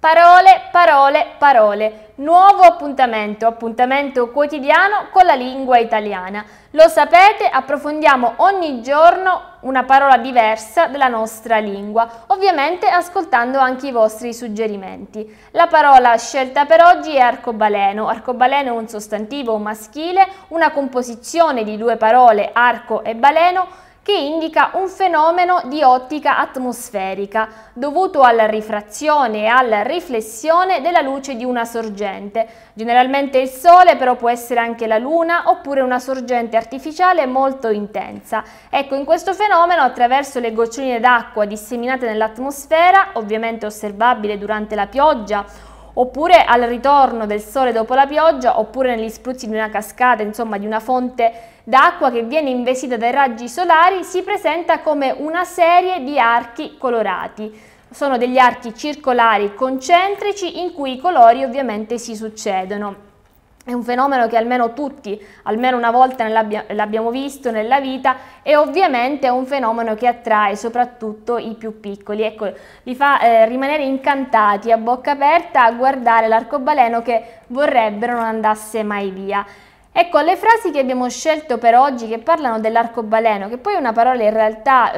Parole, parole, parole. Nuovo appuntamento quotidiano con la lingua italiana. Lo sapete, approfondiamo ogni giorno una parola diversa della nostra lingua, ovviamente ascoltando anche i vostri suggerimenti. La parola scelta per oggi è arcobaleno. Arcobaleno è un sostantivo maschile, una composizione di due parole, arco e baleno, che indica un fenomeno di ottica atmosferica dovuto alla rifrazione e alla riflessione della luce di una sorgente. Generalmente il Sole, però può essere anche la Luna oppure una sorgente artificiale molto intensa. Ecco, in questo fenomeno, attraverso le goccioline d'acqua disseminate nell'atmosfera, ovviamente osservabile durante la pioggia, oppure al ritorno del sole dopo la pioggia, oppure negli spruzzi di una cascata, insomma di una fonte d'acqua che viene investita dai raggi solari, si presenta come una serie di archi colorati. Sono degli archi circolari concentrici in cui i colori ovviamente si succedono. È un fenomeno che almeno tutti, almeno una volta l'abbiamo visto nella vita, e ovviamente è un fenomeno che attrae soprattutto i più piccoli. Ecco, li fa rimanere incantati a bocca aperta a guardare l'arcobaleno che vorrebbero non andasse mai via. Ecco, le frasi che abbiamo scelto per oggi che parlano dell'arcobaleno, che poi è una parola in realtà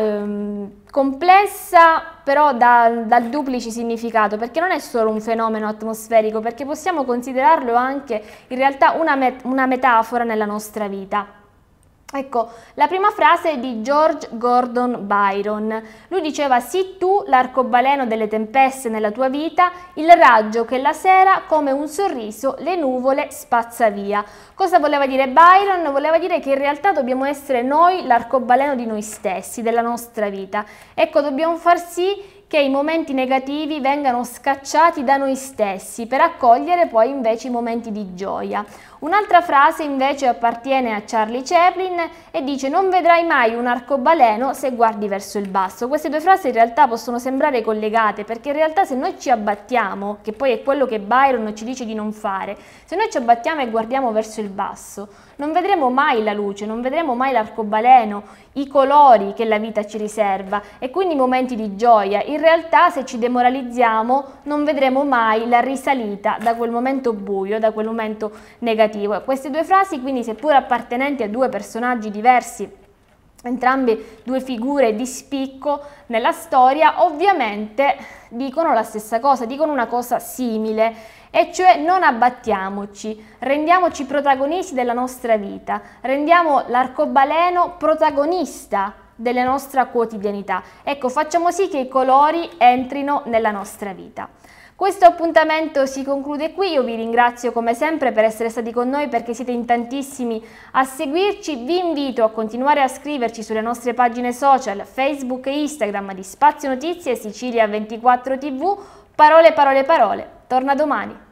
complessa, però dal duplice significato, perché non è solo un fenomeno atmosferico, perché possiamo considerarlo anche in realtà una metafora nella nostra vita. Ecco, la prima frase è di George Gordon Byron. Lui diceva: sii tu l'arcobaleno delle tempeste nella tua vita, il raggio che la sera come un sorriso le nuvole spazza via. Cosa voleva dire Byron? Voleva dire che in realtà dobbiamo essere noi l'arcobaleno di noi stessi, della nostra vita. Ecco, dobbiamo far sì che i momenti negativi vengano scacciati da noi stessi per accogliere poi invece i momenti di gioia. Un'altra frase invece appartiene a Charlie Chaplin e dice: non vedrai mai un arcobaleno se guardi verso il basso. Queste due frasi in realtà possono sembrare collegate, perché in realtà se noi ci abbattiamo, che poi è quello che Byron ci dice di non fare, se noi ci abbattiamo e guardiamo verso il basso, non vedremo mai la luce, non vedremo mai l'arcobaleno, i colori che la vita ci riserva e quindi i momenti di gioia. In realtà se ci demoralizziamo non vedremo mai la risalita da quel momento buio, da quel momento negativo. Queste due frasi quindi, seppur appartenenti a due personaggi diversi, entrambe due figure di spicco nella storia, ovviamente dicono la stessa cosa, dicono una cosa simile, e cioè non abbattiamoci, rendiamoci protagonisti della nostra vita, rendiamo l'arcobaleno protagonista della nostra quotidianità. Ecco, facciamo sì che i colori entrino nella nostra vita. Questo appuntamento si conclude qui, io vi ringrazio come sempre per essere stati con noi, perché siete in tantissimi a seguirci. Vi invito a continuare a scriverci sulle nostre pagine social, Facebook e Instagram di Spazio Notizie, Sicilia 24 TV. Parole, parole, parole. Torna domani.